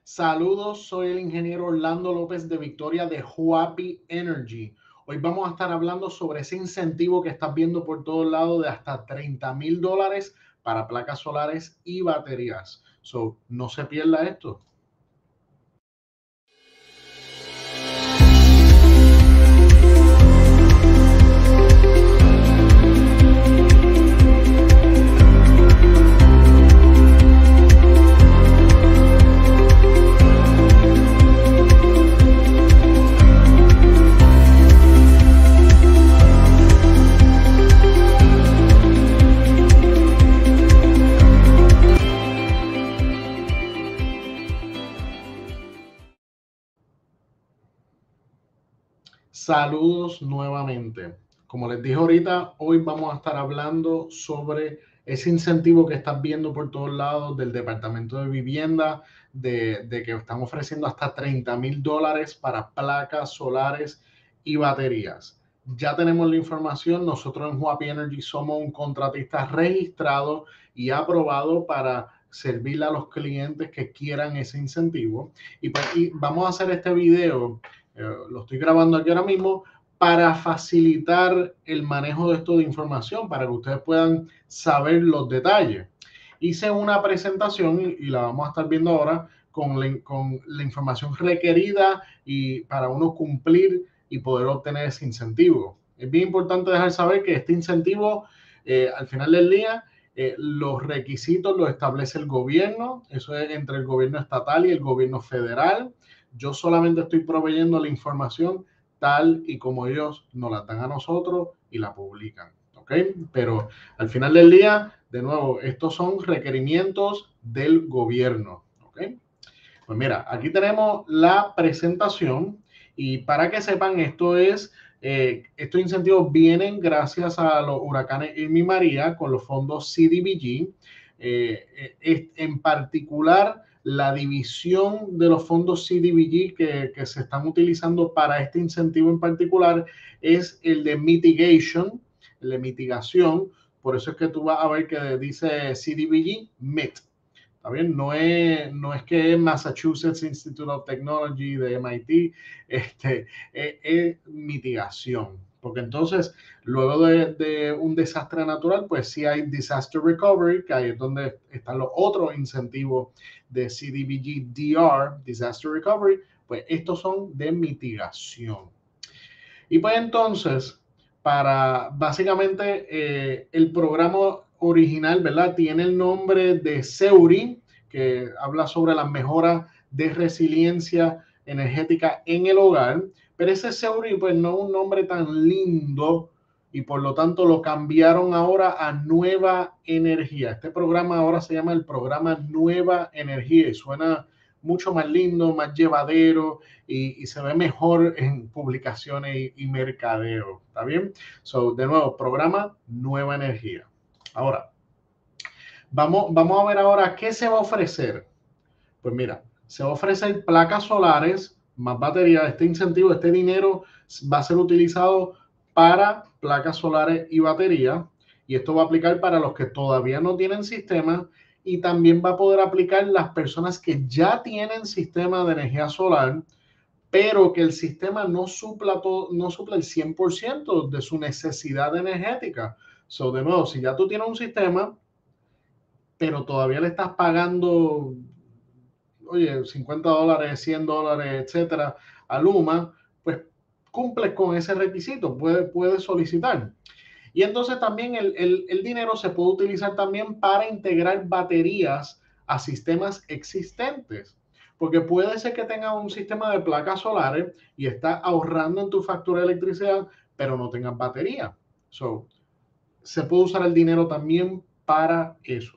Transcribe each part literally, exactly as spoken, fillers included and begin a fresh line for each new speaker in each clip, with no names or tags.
Saludos, soy el ingeniero Orlando López de Victoria de Huapi Energy. Hoy vamos a estar hablando sobre ese incentivo que estás viendo por todos lados de hasta treinta mil dólares para placas solares y baterías. So, no se pierda esto. Saludos nuevamente. Como les dije ahorita, hoy vamos a estar hablando sobre ese incentivo que estás viendo por todos lados del Departamento de Vivienda, de, de que están ofreciendo hasta treinta mil dólares para placas solares y baterías. Ya tenemos la información. Nosotros en Huapi Energy somos un contratista registrado y aprobado para servirle a los clientes que quieran ese incentivo. Y, pues, y vamos a hacer este video. Eh, lo estoy grabando aquí ahora mismo para facilitar el manejo de esto de información, para que ustedes puedan saber los detalles. Hice una presentación y, y la vamos a estar viendo ahora con la, con la información requerida y para uno cumplir y poder obtener ese incentivo. Es bien importante dejar saber que este incentivo, eh, al final del día, eh, los requisitos los establece el gobierno. Eso es entre el gobierno estatal y el gobierno federal. Yo solamente estoy proveyendo la información tal y como ellos nos la dan a nosotros y la publican, ¿ok? Pero al final del día, de nuevo, estos son requerimientos del gobierno, ¿ok? Pues mira, aquí tenemos la presentación y para que sepan, esto es, eh, estos incentivos vienen gracias a los huracanes Irma y María con los fondos C D B G. Eh, eh, en particular, la división de los fondos C D B G que, que se están utilizando para este incentivo en particular es el de mitigation, el de mitigación. Por eso es que tú vas a ver que dice C D B G, M I T. ¿Está bien? No es, no es que es Massachusetts Institute of Technology de M I T, este, es, es mitigación. Porque entonces, luego de, de un desastre natural, pues sí hay disaster recovery, que ahí es donde están los otros incentivos de C D B G D R, disaster recovery, pues estos son de mitigación. Y pues entonces, para básicamente eh, el programa original, ¿verdad? Tiene el nombre de SEURI, que habla sobre las mejoras de resiliencia energética en el hogar, pero ese SEURI pues no es un nombre tan lindo y por lo tanto lo cambiaron ahora a Nueva Energía. Este programa ahora se llama el programa Nueva Energía y suena mucho más lindo, más llevadero y, y se ve mejor en publicaciones y, y mercadeo. ¿Está bien? So, de nuevo, programa Nueva Energía. Ahora, vamos, vamos a ver ahora qué se va a ofrecer. Pues mira, se va a ofrecer placas solares, más baterías. Este incentivo, este dinero va a ser utilizado para placas solares y baterías. Y esto va a aplicar para los que todavía no tienen sistema y también va a poder aplicar las personas que ya tienen sistema de energía solar, pero que el sistema no supla, todo, no supla el cien por ciento de su necesidad energética. So, de nuevo, si ya tú tienes un sistema, pero todavía le estás pagando, oye, cincuenta dólares, cien dólares, etcétera, a Luma, pues cumples con ese requisito, puedes puede solicitar. Y entonces también el, el, el dinero se puede utilizar también para integrar baterías a sistemas existentes. Porque puede ser que tengas un sistema de placas solares y estás ahorrando en tu factura de electricidad, pero no tengas batería. So, se puede usar el dinero también para eso.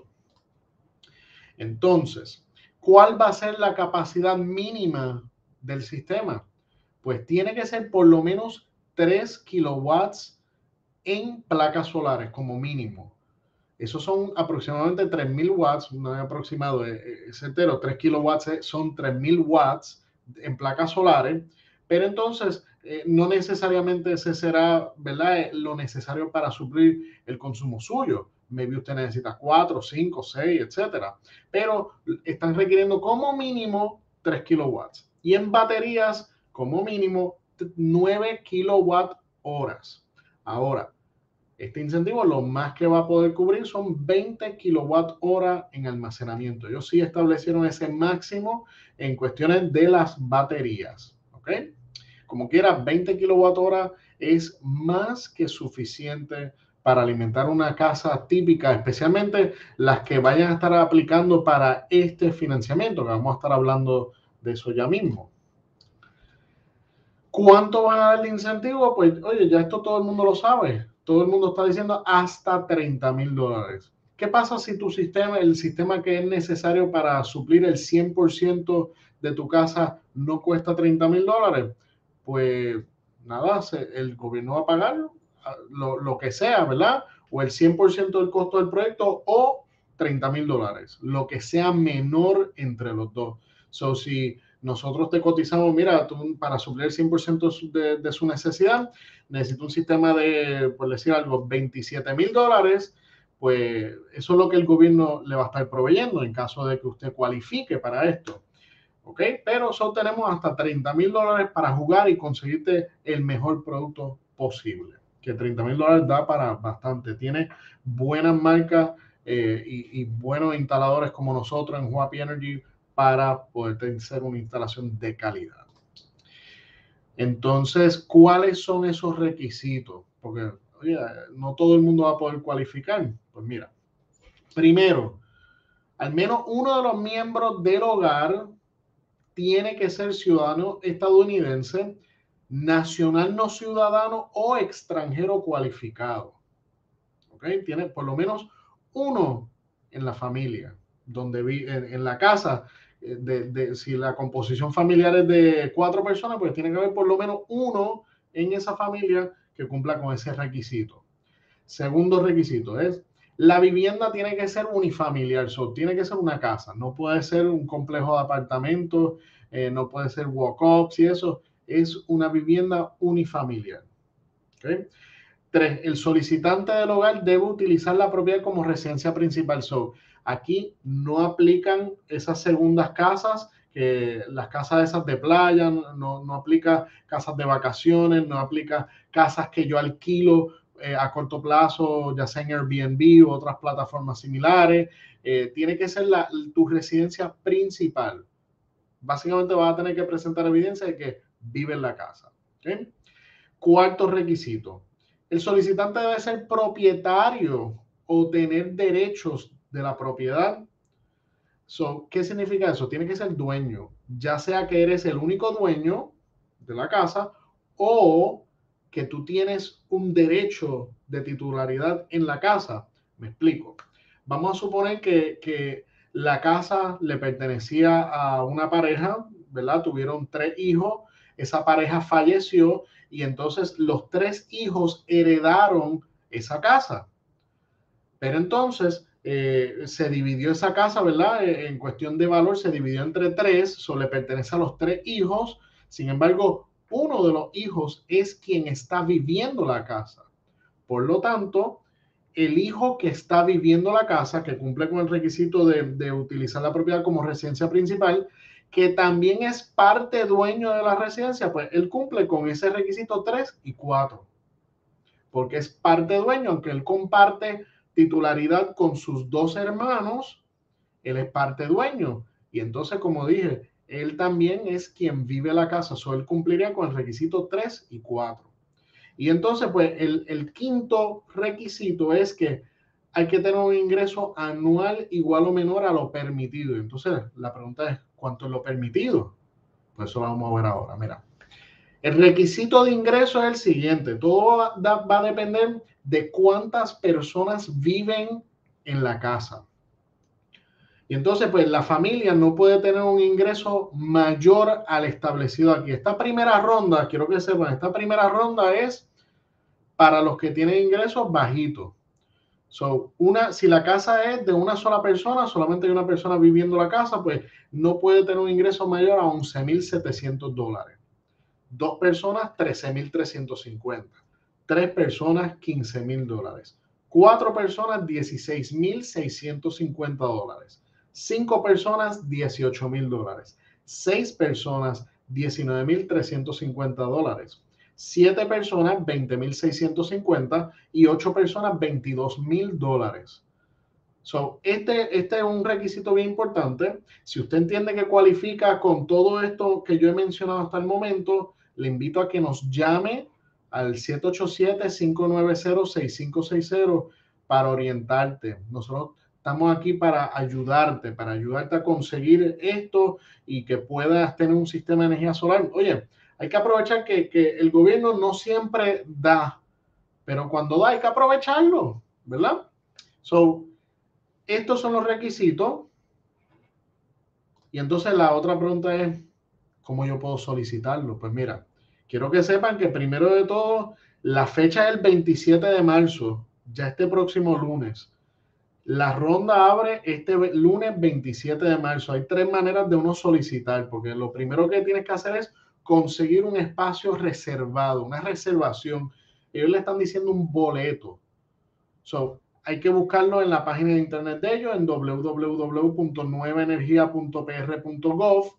Entonces, ¿cuál va a ser la capacidad mínima del sistema? Pues tiene que ser por lo menos tres kilowatts en placas solares como mínimo. Esos son aproximadamente tres mil watts, no es aproximado, es entero, tres kilowatts son tres mil watts en placas solares, pero entonces eh, no necesariamente ese será, ¿verdad?, lo necesario para suplir el consumo suyo. Maybe usted necesita cuatro, cinco, seis, etcétera. Pero están requiriendo como mínimo tres kilowatts. Y en baterías, como mínimo, nueve kilowatt horas. Ahora, este incentivo lo más que va a poder cubrir son veinte kilowatt hora en almacenamiento. Ellos sí establecieron ese máximo en cuestiones de las baterías. ¿Ok? Como quiera, veinte kilowatt hora es más que suficiente para alimentar una casa típica, especialmente las que vayan a estar aplicando para este financiamiento, que vamos a estar hablando de eso ya mismo. ¿Cuánto van a dar de incentivo? Pues, oye, ya esto todo el mundo lo sabe. Todo el mundo está diciendo hasta treinta mil dólares. ¿Qué pasa si tu sistema, el sistema que es necesario para suplir el cien por ciento de tu casa no cuesta treinta mil dólares? Pues nada, el gobierno va a pagar lo, lo que sea, ¿verdad? O el cien por ciento del costo del proyecto o treinta mil dólares, lo que sea menor entre los dos. So, si nosotros te cotizamos, mira, tú, para suplir el cien por ciento de, de su necesidad, necesita un sistema de, por decir algo, veintisiete mil dólares, pues eso es lo que el gobierno le va a estar proveyendo en caso de que usted cualifique para esto. ¿Ok? Pero solo tenemos hasta treinta mil dólares para jugar y conseguirte el mejor producto posible. Que treinta mil dólares da para bastante. Tiene buenas marcas eh, y, y buenos instaladores como nosotros en Huapi Energy para poder hacer una instalación de calidad. Entonces, ¿cuáles son esos requisitos? Porque, oye, no todo el mundo va a poder cualificar. Pues mira, primero, al menos uno de los miembros del hogar tiene que ser ciudadano estadounidense, nacional no ciudadano o extranjero cualificado. ¿Ok? Tiene por lo menos uno en la familia, donde vive, en, en la casa. De, de, si la composición familiar es de cuatro personas, pues tiene que haber por lo menos uno en esa familia que cumpla con ese requisito. Segundo requisito es, la vivienda tiene que ser unifamiliar, so, tiene que ser una casa, no puede ser un complejo de apartamentos, eh, no puede ser walk-ups y eso, es una vivienda unifamiliar. ¿Okay? Tres, el solicitante del hogar debe utilizar la propiedad como residencia principal. So, aquí no aplican esas segundas casas, que las casas esas de playa, no, no aplica casas de vacaciones, no aplica casas que yo alquilo eh, a corto plazo, ya sea en Airbnb u otras plataformas similares. Eh, tiene que ser la, tu residencia principal. Básicamente vas a tener que presentar evidencia de que vive en la casa. ¿Okay? Cuarto requisito. El solicitante debe ser propietario o tener derechos de la propiedad. So, ¿qué significa eso? Tiene que ser dueño, ya sea que eres el único dueño de la casa o que tú tienes un derecho de titularidad en la casa. Me explico. Vamos a suponer que, que la casa le pertenecía a una pareja, ¿verdad? Tuvieron tres hijos, esa pareja falleció y entonces los tres hijos heredaron esa casa. Pero entonces eh, se dividió esa casa, ¿verdad? Eh, en cuestión de valor se dividió entre tres, solo le pertenece a los tres hijos. Sin embargo, uno de los hijos es quien está viviendo la casa. Por lo tanto, el hijo que está viviendo la casa, que cumple con el requisito de, de utilizar la propiedad como residencia principal, que también es parte dueño de la residencia, pues él cumple con ese requisito tres y cuatro. Porque es parte dueño, aunque él comparte titularidad con sus dos hermanos, él es parte dueño. Y entonces, como dije, él también es quien vive la casa. So, él cumpliría con el requisito tres y cuatro. Y entonces, pues, el, el quinto requisito es que hay que tener un ingreso anual igual o menor a lo permitido. Entonces, la pregunta es, ¿cuánto es lo permitido? Pues eso lo vamos a ver ahora. Mira, el requisito de ingreso es el siguiente. Todo va, va a depender de cuántas personas viven en la casa. Y entonces, pues, la familia no puede tener un ingreso mayor al establecido aquí. Esta primera ronda, quiero que sepan, esta primera ronda es para los que tienen ingresos bajitos. So, una, si la casa es de una sola persona, solamente hay una persona viviendo la casa, pues no puede tener un ingreso mayor a once mil setecientos dólares. Dos personas, trece mil trescientos cincuenta. Tres personas, quince mil dólares. Cuatro personas, dieciséis mil seiscientos cincuenta dólares. Cinco personas, dieciocho mil dólares. seis personas, diecinueve mil trescientos cincuenta dólares. siete personas, veinte mil seiscientos cincuenta y ocho personas, veintidós mil dólares. So, este, este es un requisito bien importante. Si usted entiende que cualifica con todo esto que yo he mencionado hasta el momento, le invito a que nos llame al siete ocho siete, cinco nueve cero, seis cinco seis cero para orientarte. Nosotros estamos aquí para ayudarte, para ayudarte a conseguir esto y que puedas tener un sistema de energía solar. Oye, hay que aprovechar que, que el gobierno no siempre da, pero cuando da hay que aprovecharlo, ¿verdad? So, estos son los requisitos. Y entonces la otra pregunta es, ¿cómo yo puedo solicitarlo? Pues mira, quiero que sepan que primero de todo, la fecha es el veintisiete de marzo, ya este próximo lunes. La ronda abre este lunes veintisiete de marzo. Hay tres maneras de uno solicitar, porque lo primero que tienes que hacer es conseguir un espacio reservado, una reservación. Ellos le están diciendo un boleto. So, hay que buscarlo en la página de internet de ellos en w w w punto nueva energía punto p r punto gov.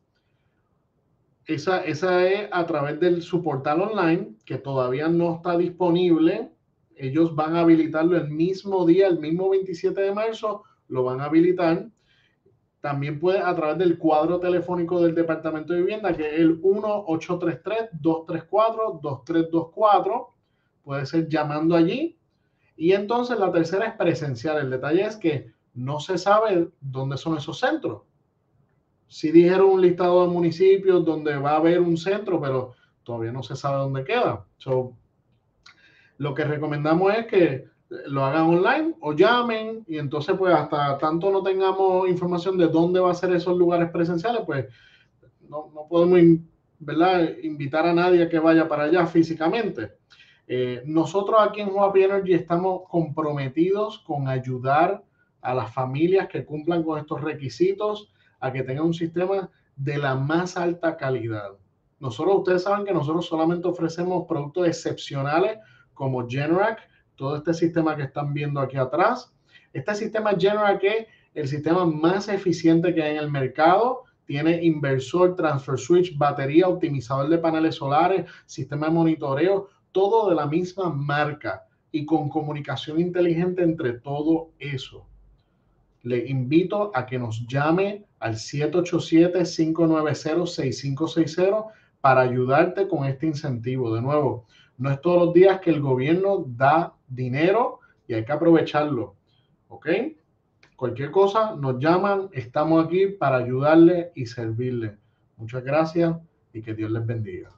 Esa, esa es a través de su portal online, que todavía no está disponible. Ellos van a habilitarlo el mismo día, el mismo veintisiete de marzo, lo van a habilitar. También puede a través del cuadro telefónico del Departamento de Vivienda, que es el uno ocho tres tres, dos tres cuatro, dos tres dos cuatro. Puede ser llamando allí. Y entonces la tercera es presencial. El detalle es que no se sabe dónde son esos centros. Sí dijeron un listado de municipios donde va a haber un centro, pero todavía no se sabe dónde queda. So, lo que recomendamos es que lo hagan online o llamen y entonces pues hasta tanto no tengamos información de dónde va a ser esos lugares presenciales, pues no, no podemos, ¿verdad?, invitar a nadie a que vaya para allá físicamente. Eh, nosotros aquí en Huapi Energy estamos comprometidos con ayudar a las familias que cumplan con estos requisitos a que tengan un sistema de la más alta calidad. Nosotros, ustedes saben que nosotros solamente ofrecemos productos excepcionales como Generac, todo este sistema que están viendo aquí atrás. Este sistema Generac es el sistema más eficiente que hay en el mercado. Tiene inversor, transfer switch, batería, optimizador de paneles solares, sistema de monitoreo, todo de la misma marca y con comunicación inteligente entre todo eso. Le invito a que nos llame al siete ocho siete, cinco nueve cero, seis cinco seis cero para ayudarte con este incentivo. De nuevo, no es todos los días que el gobierno da dinero y hay que aprovecharlo. ¿Ok? Cualquier cosa, nos llaman, estamos aquí para ayudarle y servirle. Muchas gracias y que Dios les bendiga.